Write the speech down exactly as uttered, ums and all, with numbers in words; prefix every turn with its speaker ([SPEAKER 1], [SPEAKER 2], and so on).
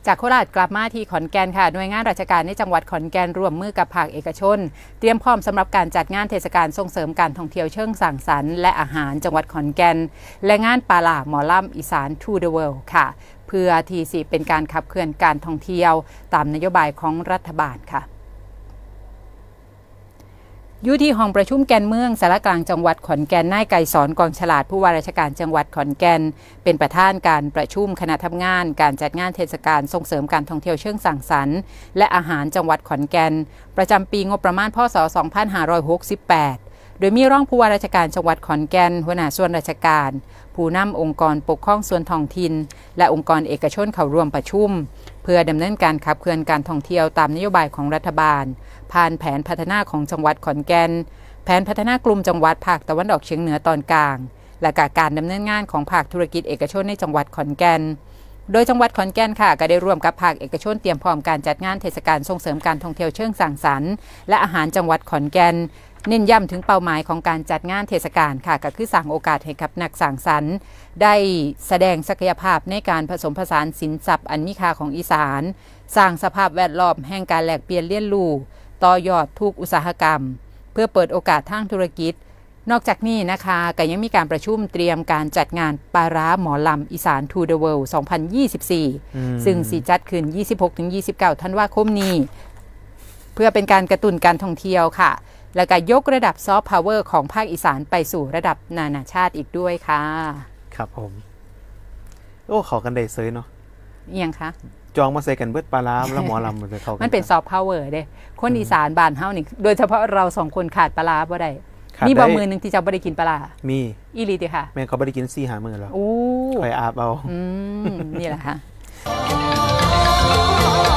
[SPEAKER 1] จากโคราชกลับมาที่ขอนแก่นค่ะหน่วยงานราชการในจังหวัดขอนแก่นร่วมมือกับภาคเอกชนเตรียมพร้อมสำหรับการจัดงานเทศกาลส่งเสริมการท่องเที่ยวเชิงสร้างสรรค์และอาหารจังหวัดขอนแก่นและงานปาลาหมอลำอีสาน To the World ค่ะเพื่อที่สิเป็นการขับเคลื่อนการท่องเที่ยวตามนโยบายของรัฐบาลค่ะอยู่ที่ห้องประชุมแก่นเมืองสารกลางจังหวัดขอนแก่นนายไกรสอนกองฉลาดผู้ว่าราชการจังหวัดขอนแก่นเป็นประธานการประชุมคณะทำงานการจัดงานเทศกาลส่งเสริมการท่องเที่ยวเชิงสร้างสรรค์และอาหารจังหวัดขอนแก่นประจำปีงบประมาณพ.ศ. สองพันห้าร้อยหกสิบแปดโดยมีรองผู้ว่าราชการจังหวัดขอนแก่นหัวหน้าส่วนราชการผู้นำองค์กรปกครองส่วนท้องถิ่นและองค์กรเอกชนเข้าร่วมประชุมเพื่อดำเนินการขับเคลื่อนการท่องเที่ยวตามนโยบายของรัฐบาลผ่านแผนพัฒนาของจังหวัดขอนแก่นแผนพัฒนากลุ่มจังหวัดภาคตะวันออกเฉียงเหนือตอนกลางและการดำเนินงานของภาคธุรกิจเอกชนในจังหวัดขอนแก่นโดยจังหวัดขอนแก่นค่ะก็ได้ร่วมกับภาคเอกชนเตรียมพร้อมการจัดงานเทศกาลส่งเสริมการท่องเที่ยวเชิงสร้างสรรค์และอาหารจังหวัดขอนแก่นเน้นย้ำถึงเป้าหมายของการจัดงานเทศกาลค่ะก็คือสร้างโอกาสให้กับนักสร้างสรรค์ได้แสดงศักยภาพในการผสมผสานสินทรัพย์อันมีค่าของอีสานสร้างสภาพแวดล้อมแห่งการแลกเปลี่ยนเรียนรู้ต่อยอดทุกอุตสาหกรรมเพื่อเปิดโอกาสทางธุรกิจนอกจากนี้นะคะก็ยังมีการประชุมเตรียมการจัดงานปาร้าหมอลำอีสาน To the World สองพันยี่สิบสี่ซึ่งสิจัดขึ้น ยี่สิบหกถึงยี่สิบเก้า ธันวาคมนี้เพื่อเป็นการกระตุ้นการท่องเที่ยวค่ะและก็ยกระดับซอฟต์พาวเวอร์ของภาคอีสานไปสู่ระดับนานาชาติอีกด้วยค่ะ
[SPEAKER 2] ครับผมโอ้ขอกันได้เซยเนาะ
[SPEAKER 1] เอียงคะ
[SPEAKER 2] จองมาใส่กันเบิดปลาล้าแล้วหมอลำมันจะเข้ากัน
[SPEAKER 1] มันเป็นซอฟต์พาวเวอร์เด้คนอีสานบ้านเฮานี่โดยเฉพาะเราสองคนขาดปลาบ่ได้มีบ่มือนึงที่จะบ่ได้กินปลา
[SPEAKER 2] มี
[SPEAKER 1] อีหลีติค่ะ
[SPEAKER 2] แม่เขาบ่ได้กินสี่หามื้อแล้ว
[SPEAKER 1] โอ้
[SPEAKER 2] คอยอาบเอา
[SPEAKER 1] อืมนี่แหละค่ะ